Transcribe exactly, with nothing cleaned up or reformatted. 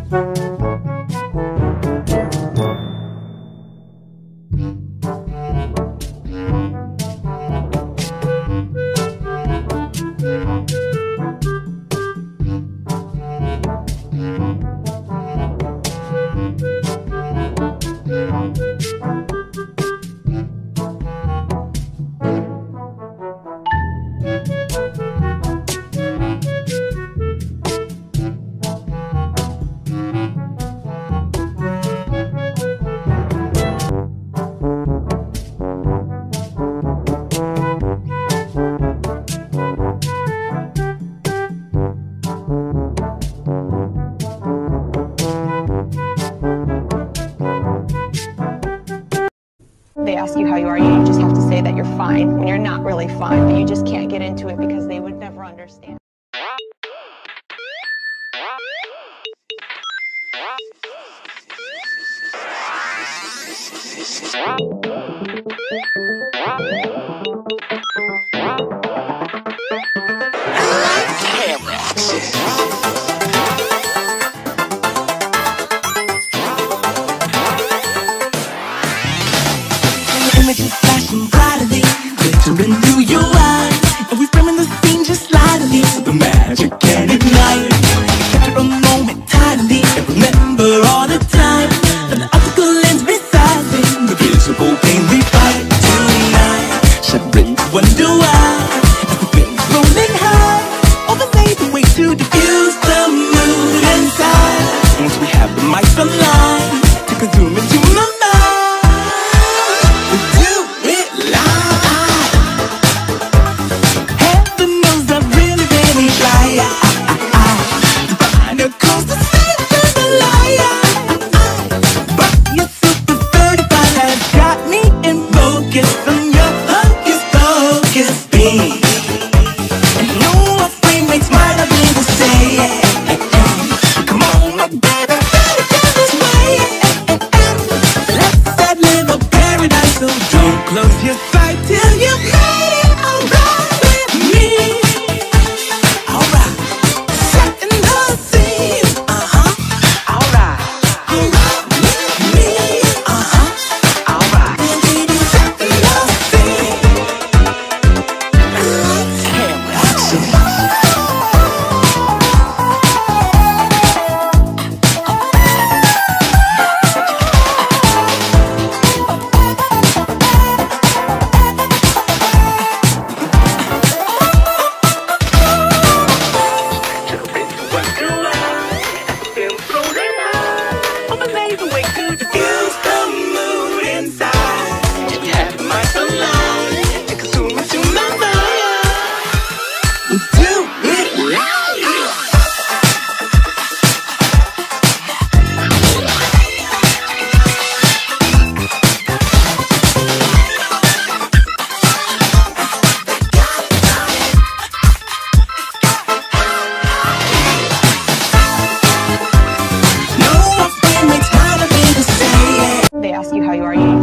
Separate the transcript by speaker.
Speaker 1: They ask you how you are, you just have to say that you're fine when you're not really fine, but you just can't get into it because they would never understand.
Speaker 2: Images flashing brightly, glittering through your eyes, and we framing the scene just slightly, so the magic can ignite. Capture a moment tightly, and remember all the time that the optical lens resizing the visible pain we fight tonight. Shuddering to wonder why everything's rolling high, overlay the way to diffuse the mood inside. Once we have the mics online, take a zoom into my mind. Close your sight till you made it alright with me. Alright, setting the scene. Uh-huh. Alright, alright with me. Uh-huh. Alright, setting the scene. Camera action.
Speaker 1: They ask you how you are, you